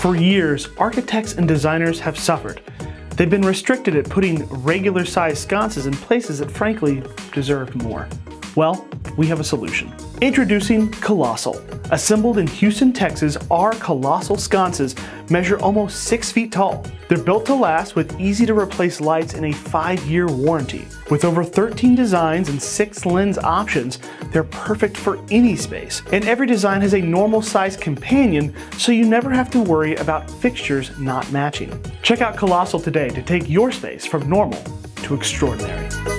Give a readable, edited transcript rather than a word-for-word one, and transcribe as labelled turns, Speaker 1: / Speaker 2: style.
Speaker 1: For years, architects and designers have suffered. They've been restricted at putting regular-sized sconces in places that frankly deserved more. Well, we have a solution. Introducing Colossal. Assembled in Houston, Texas, our Colossal sconces measure almost 6 feet tall. They're built to last with easy-to-replace lights and a 5-year warranty. With over 13 designs and 6 lens options, they're perfect for any space. And every design has a normal-sized companion, so you never have to worry about fixtures not matching. Check out Colossal today to take your space from normal to extraordinary.